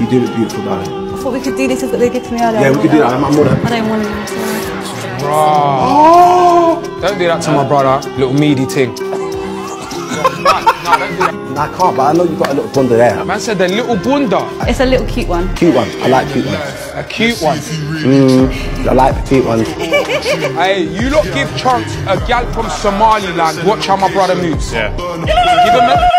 do look beautiful, darling. I thought we could do this as what they did to me earlier. Yeah, we could do that. I'm more than... I don't want to. Bro. Don't do that to my brother, little meaty thing. No, don't do that. I can't, but I know you've got a little bunda there. Man said the little bunda. It's a little cute one. Cute one. I like cute ones. A cute one. I like the cute ones. Hey, you lot give Chunks a gal from Somaliland. Watch how my brother moves. Yeah. Give him a...